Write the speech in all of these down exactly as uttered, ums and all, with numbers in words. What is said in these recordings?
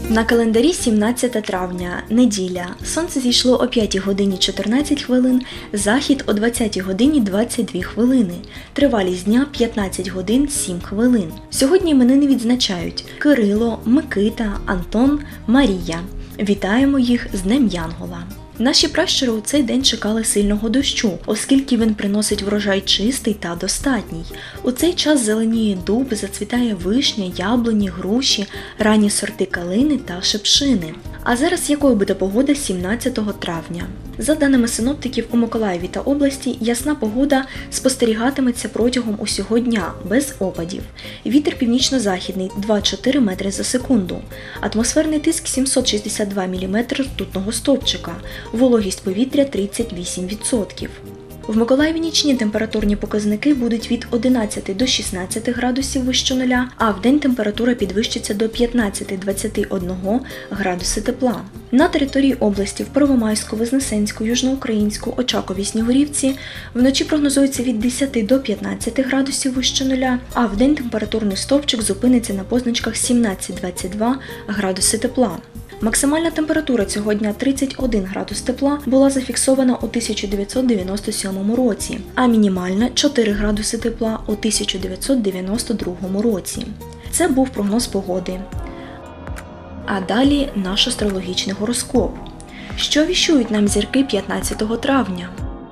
На календарі сімнадцяте травня, неділя. Сонце зійшло о п'ятій годині чотирнадцять хвилин, захід о двадцятій годині двадцять дві хвилини. Тривалість дня п'ятнадцять годин сім хвилин. Сьогодні іменини відзначають Кирило, Микита, Антон, Марія. Вітаємо їх з Днем Янгола. Наші пращури у цей день чекали сильного дощу, оскільки він приносить врожай чистий та достатній. У цей час зеленіє дуб, зацвітає вишня, яблуні, груші, ранні сорти калини та шипшини. А зараз якою буде погода сімнадцятого травня? За даними синоптиків, у Миколаєві та області ясна погода спостерігатиметься протягом усього дня, без опадів. Вітер північно-західний два-чотири метри за секунду. Атмосферний тиск сімсот шістдесят два міліметри ртутного стовпчика. Вологість повітря тридцять вісім відсотків. В Миколаєві нічні температурні показники будуть від одинадцяти до шістнадцяти градусів вище нуля, а вдень температура підвищиться до п'ятнадцяти-двадцяти одного градуси тепла. На території області в Первомайську, Вознесенську, Южноукраїнську, Очакові, Снігурівці вночі прогнозується від десяти до п'ятнадцяти градусів вище нуля, а вдень температурний стовпчик зупиниться на позначках сімнадцять-двадцять два градуси тепла. Максимальна температура цього дня тридцять один градус тепла була зафіксована у тисяча дев'ятсот дев'яносто сьомому році, а мінімальна – чотири градуси тепла у тисяча дев'ятсот дев'яносто другому році. Це був прогноз погоди. А далі наш астрологічний гороскоп. Що віщують нам зірки п'ятнадцятого травня?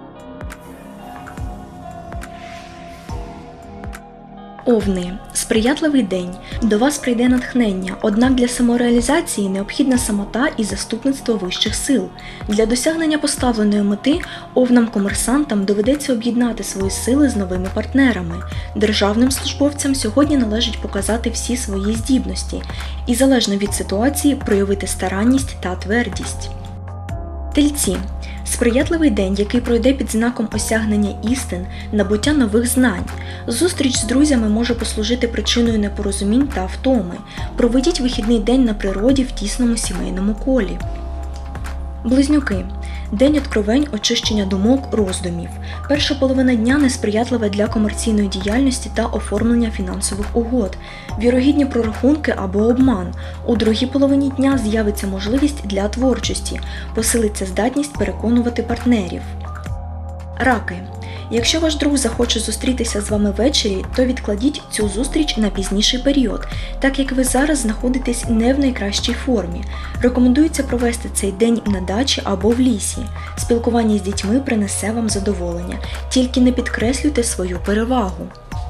Овни. Сприятливий день. До вас прийде натхнення, однак для самореалізації необхідна самота і заступництво вищих сил. Для досягнення поставленої мети овнам-комерсантам доведеться об'єднати свої сили з новими партнерами. Державним службовцям сьогодні належить показати всі свої здібності і, залежно від ситуації, проявити старанність та твердість. Тельці. Сприятливий день, який пройде під знаком осягнення істин, набуття нових знань. Зустріч з друзями може послужити причиною непорозумінь та втоми. Проведіть вихідний день на природі в тісному сімейному колі. Близнюки. День откровень, очищення думок, роздумів. Перша половина дня несприятлива для комерційної діяльності та оформлення фінансових угод. Вірогідні прорахунки або обман. У другій половині дня з'явиться можливість для творчості. Посилиться здатність переконувати партнерів. Раки. Якщо ваш друг захоче зустрітися з вами ввечері, то відкладіть цю зустріч на пізніший період, так як ви зараз знаходитесь не в найкращій формі. Рекомендується провести цей день на дачі або в лісі. Спілкування з дітьми принесе вам задоволення, тільки не підкреслюйте свою перевагу.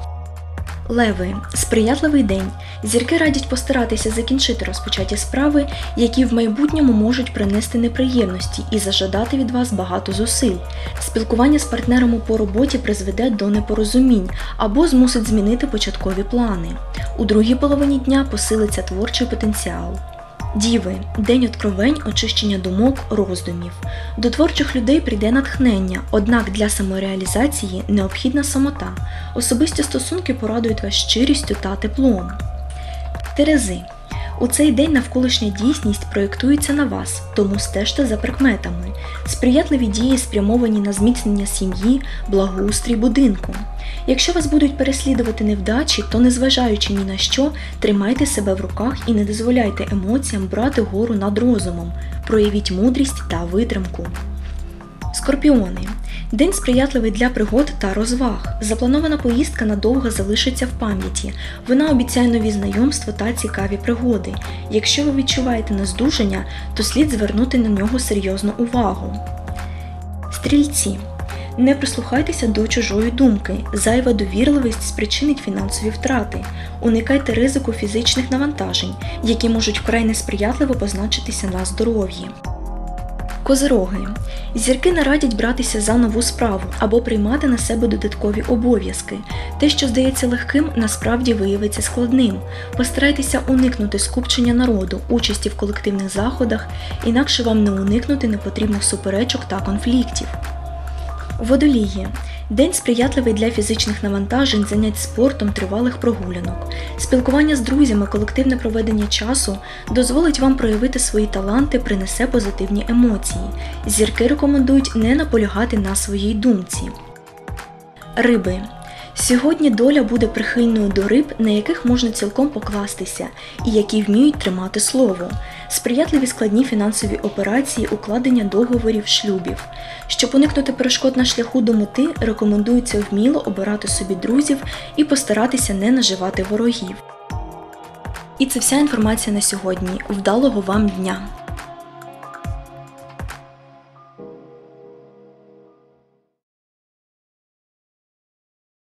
Леви. Сприятливий день. Зірки радять постаратися закінчити розпочаті справи, які в майбутньому можуть принести неприємності і зажадати від вас багато зусиль. Спілкування з партнером по роботі призведе до непорозумінь або змусить змінити початкові плани. У другій половині дня посилиться творчий потенціал. Діви. День откровень, очищення думок, роздумів. До творчих людей прийде натхнення, однак для самореалізації необхідна самота. Особисті стосунки порадують вас щирістю та теплом. Терези. У цей день навколишня дійсність проєктується на вас, тому стежте за прикметами. Сприятливі дії спрямовані на зміцнення сім'ї, благоустрій будинку. Якщо вас будуть переслідувати невдачі, то, незважаючи ні на що, тримайте себе в руках і не дозволяйте емоціям брати гору над розумом. Проявіть мудрість та витримку. Скорпіони. День сприятливий для пригод та розваг. Запланована поїздка надовго залишиться в пам'яті. Вона обіцяє нові знайомства та цікаві пригоди. Якщо ви відчуваєте нездужання, то слід звернути на нього серйозну увагу. Стрільці. Не прислухайтеся до чужої думки. Зайва довірливість спричинить фінансові втрати. Уникайте ризику фізичних навантажень, які можуть вкрай несприятливо позначитися на здоров'ї. Козироги. Зірки не радять братися за нову справу або приймати на себе додаткові обов'язки. Те, що здається легким, насправді виявиться складним. Постарайтеся уникнути скупчення народу, участі в колективних заходах, інакше вам не уникнути непотрібних суперечок та конфліктів. Водолії. День сприятливий для фізичних навантажень, занять спортом, тривалих прогулянок. Спілкування з друзями, колективне проведення часу дозволить вам проявити свої таланти, принесе позитивні емоції. Зірки рекомендують не наполягати на своїй думці. Риби. Сьогодні доля буде прихильною до риб, на яких можна цілком покластися, і які вміють тримати слово. сприятливі складні фінансові операції, укладення договорів, шлюбів. Щоб уникнути перешкод на шляху до мети, рекомендується вміло обирати собі друзів і постаратися не наживати ворогів. І це вся інформація на сьогодні. Вдалого вам дня!